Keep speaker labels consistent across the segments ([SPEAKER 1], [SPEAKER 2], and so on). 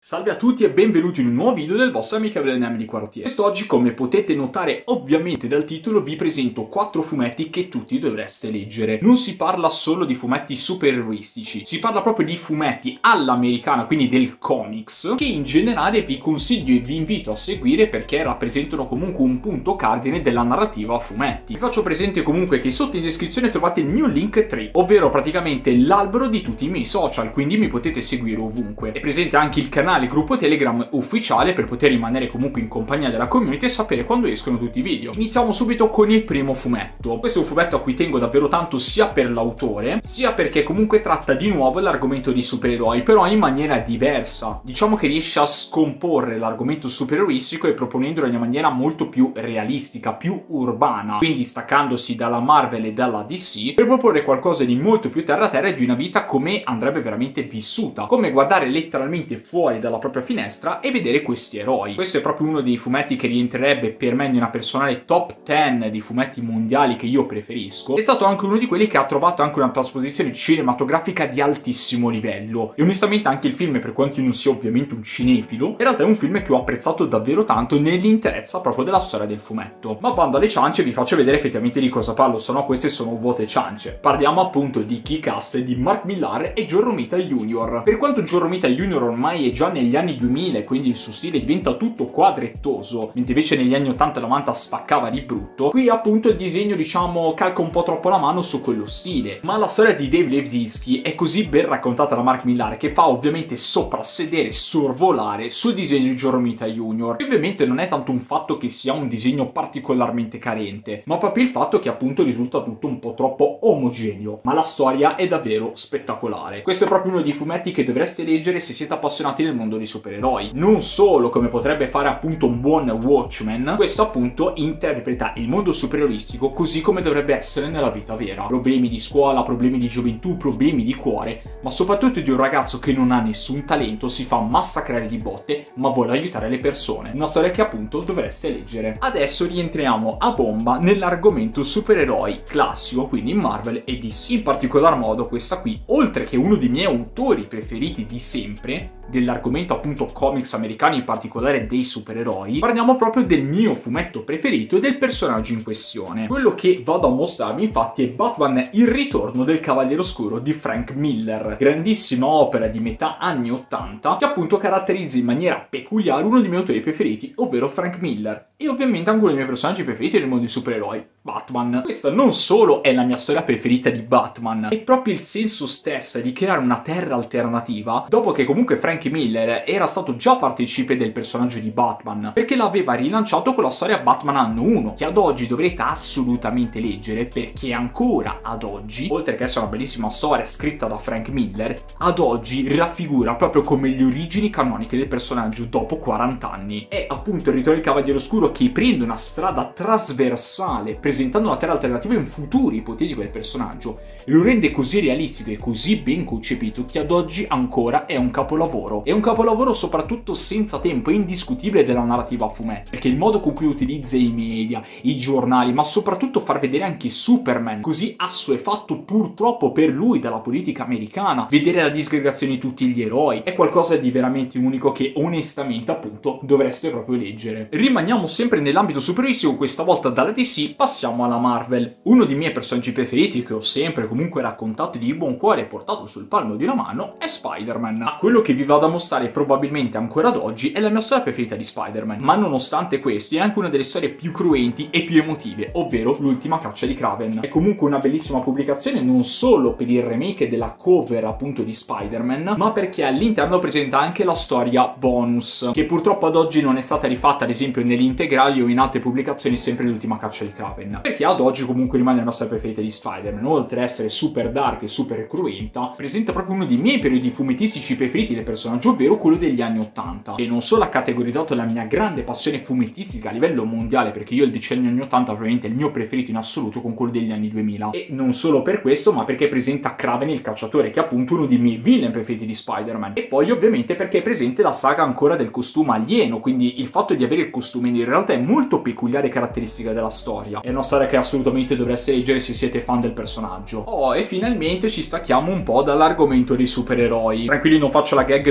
[SPEAKER 1] Salve a tutti e benvenuti in un nuovo video del vostro amichevole Nemi di Quartiere. Quest'oggi, come potete notare ovviamente dal titolo, vi presento 4 fumetti che tutti dovreste leggere. Non si parla solo di fumetti supereroistici, si parla proprio di fumetti all'americana, quindi del comics, che in generale vi consiglio e vi invito a seguire perché rappresentano comunque un punto cardine della narrativa a fumetti. Vi faccio presente comunque che sotto in descrizione trovate il mio link tree, ovvero praticamente l'albero di tutti i miei social, quindi mi potete seguire ovunque. È presente anche il canale gruppo Telegram ufficiale per poter rimanere comunque in compagnia della community e sapere quando escono tutti i video. Iniziamo subito con il primo fumetto. Questo è un fumetto a cui tengo davvero tanto sia per l'autore, sia perché comunque tratta di nuovo l'argomento di supereroi, però in maniera diversa. Diciamo che riesce a scomporre l'argomento supereroistico e proponendolo in una maniera molto più realistica, più urbana, quindi staccandosi dalla Marvel e dalla DC per proporre qualcosa di molto più terra-terra e di una vita come andrebbe veramente vissuta, come guardare letteralmente fuori dalla propria finestra e vedere questi eroi. Questo è proprio uno dei fumetti che rientrerebbe per me in una personale top 10 di fumetti mondiali che io preferisco. È stato anche uno di quelli che ha trovato anche una trasposizione cinematografica di altissimo livello e onestamente anche il film, per quanto io non sia ovviamente un cinefilo, in realtà è un film che ho apprezzato davvero tanto nell'interezza proprio della storia del fumetto. Ma bando alle ciance, vi faccio vedere effettivamente di cosa parlo, se no queste sono vuote ciance. Parliamo appunto di Kick-Ass di Mark Millar e John Romita Jr. Per quanto John Romita Jr. ormai è già negli anni 2000 e quindi il suo stile diventa tutto quadrettoso, mentre invece negli anni 80 e 90 spaccava di brutto, qui appunto il disegno diciamo calca un po' troppo la mano su quello stile. Ma la storia di Dave Lewzinski è così ben raccontata da Mark Millar che fa ovviamente soprassedere, sorvolare sul disegno di John Romita Jr. E ovviamente non è tanto un fatto che sia un disegno particolarmente carente, ma proprio il fatto che appunto risulta tutto un po' troppo omogeneo, ma la storia è davvero spettacolare. Questo è proprio uno dei fumetti che dovreste leggere se siete appassionati del mondo dei supereroi. Non solo, come potrebbe fare appunto un buon Watchmen, questo appunto interpreta il mondo supereroistico così come dovrebbe essere nella vita vera. Problemi di scuola, problemi di gioventù, problemi di cuore, ma soprattutto di un ragazzo che non ha nessun talento, si fa massacrare di botte, ma vuole aiutare le persone. Una storia che appunto dovreste leggere. Adesso rientriamo a bomba nell'argomento supereroi classico, quindi Marvel e DC. In particolar modo questa qui, oltre che uno dei miei autori preferiti di sempre, dell'argomento appunto comics americani, in particolare dei supereroi, parliamo proprio del mio fumetto preferito e del personaggio in questione. Quello che vado a mostrarvi infatti è Batman Il ritorno del Cavaliere Oscuro di Frank Miller, grandissima opera di metà anni 80 che appunto caratterizza in maniera peculiare uno dei miei autori preferiti, ovvero Frank Miller, e ovviamente anche uno dei miei personaggi preferiti nel mondo dei supereroi, Batman. Questa non solo è la mia storia preferita di Batman, è proprio il senso stesso di creare una terra alternativa, dopo che comunque Frank Miller era stato già partecipe del personaggio di Batman, perché l'aveva rilanciato con la storia Batman Anno 1, che ad oggi dovrete assolutamente leggere, perché ancora ad oggi, oltre che essere una bellissima storia scritta da Frank Miller, ad oggi raffigura proprio come le origini canoniche del personaggio dopo 40 anni. È appunto il ritorno del Cavaliere Oscuro che prende una strada trasversale, presentando una terra alternativa in futuro ipotetico del personaggio, e lo rende così realistico e così ben concepito che ad oggi ancora è un capolavoro. È un capolavoro soprattutto senza tempo, è indiscutibile della narrativa a fumetti, perché il modo con cui utilizza i media, i giornali, ma soprattutto far vedere anche Superman, così assuefatto purtroppo per lui dalla politica americana, vedere la disgregazione di tutti gli eroi, è qualcosa di veramente unico che onestamente appunto dovreste proprio leggere. Rimaniamo sempre nell'ambito supereroistico, questa volta dalla DC passiamo alla Marvel. Uno dei miei personaggi preferiti, che ho sempre comunque raccontato di buon cuore e portato sul palmo di una mano, è Spider-Man. A quello che vi vado a mostrare probabilmente ancora ad oggi è la mia storia preferita di Spider-Man, ma nonostante questo è anche una delle storie più cruenti e più emotive, ovvero L'ultima caccia di Kraven. È comunque una bellissima pubblicazione non solo per il remake della cover appunto di Spider-Man, ma perché all'interno presenta anche la storia bonus, che purtroppo ad oggi non è stata rifatta ad esempio negli integrali o in altre pubblicazioni sempre L'ultima caccia di Kraven, perché ad oggi comunque rimane la storia preferita di Spider-Man. Oltre ad essere super dark e super cruenta, presenta proprio uno dei miei periodi fumettistici preferiti del personaggio, ovvero quello degli anni 80, e non solo ha categorizzato la mia grande passione fumettistica a livello mondiale, perché io il decennio anni 80 probabilmente è il mio preferito in assoluto con quello degli anni 2000, e non solo per questo, ma perché presenta Kraven il cacciatore, che è appunto uno dei miei villain preferiti di Spider-Man, e poi ovviamente perché è presente la saga ancora del costume alieno, quindi il fatto di avere il costume in realtà è molto peculiare caratteristica della storia. È una storia che assolutamente dovreste leggere se siete fan del personaggio. Oh, e finalmente ci stacchiamo un po' dall'argomento dei supereroi. Tranquilli, non faccio la gag dove spunto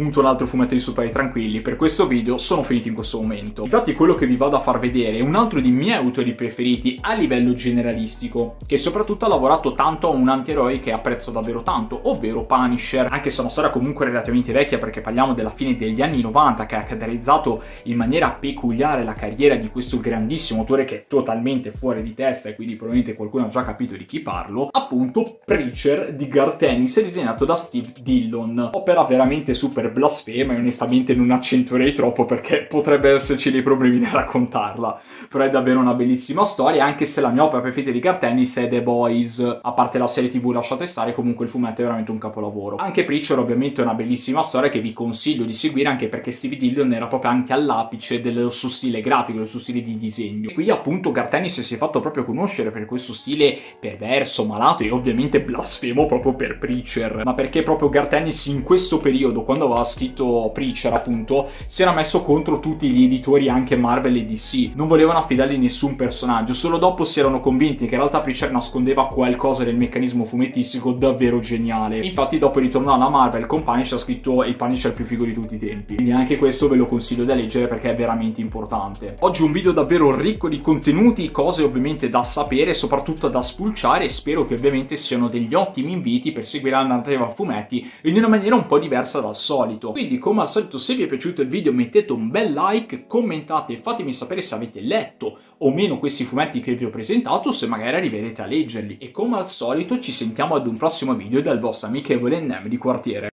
[SPEAKER 1] appunto un altro fumetto di supereroi tranquilli, per questo video sono finiti in questo momento. Infatti quello che vi vado a far vedere è un altro dei miei autori preferiti a livello generalistico, che soprattutto ha lavorato tanto a un antieroe che apprezzo davvero tanto, ovvero Punisher, anche se è una storia comunque relativamente vecchia perché parliamo della fine degli anni 90, che ha caratterizzato in maniera peculiare la carriera di questo grandissimo autore che è totalmente fuori di testa e quindi probabilmente qualcuno ha già capito di chi parlo, appunto Preacher di Garth Ennis, disegnato da Steve Dillon. Opera veramente super blasfema e onestamente non accentuerei troppo perché potrebbe esserci dei problemi nel raccontarla, però è davvero una bellissima storia, anche se la mia opera preferita di Garth Ennis è The Boys, a parte la serie TV lasciate stare, comunque il fumetto è veramente un capolavoro. Anche Preacher ovviamente è una bellissima storia che vi consiglio di seguire, anche perché Steve Dillon era proprio anche all'apice del suo stile grafico, del suo stile di disegno. E qui appunto Garth Ennis si è fatto proprio conoscere per questo stile perverso, malato e ovviamente blasfemo proprio per Preacher, ma perché proprio Garth Ennis in questo periodo, quando aveva scritto Preacher appunto, si era messo contro tutti gli editori anche Marvel e DC, non volevano affidargli nessun personaggio, solo dopo si erano convinti che in realtà Preacher nascondeva qualcosa del meccanismo fumettistico davvero geniale. Infatti dopo ritornò alla Marvel con Punisher, ha scritto il Punisher più figo di tutti i tempi, quindi anche questo ve lo consiglio da leggere perché è veramente importante. Oggi un video davvero ricco di contenuti, cose ovviamente da sapere, soprattutto da spulciare, e spero che ovviamente siano degli ottimi inviti per seguire la narrativa a fumetti in una maniera un po' diversa dal solito. Quindi come al solito, se vi è piaciuto il video mettete un bel like, commentate e fatemi sapere se avete letto o meno questi fumetti che vi ho presentato, se magari arriverete a leggerli, e come al solito ci sentiamo ad un prossimo video dal vostro amichevole Nem di quartiere.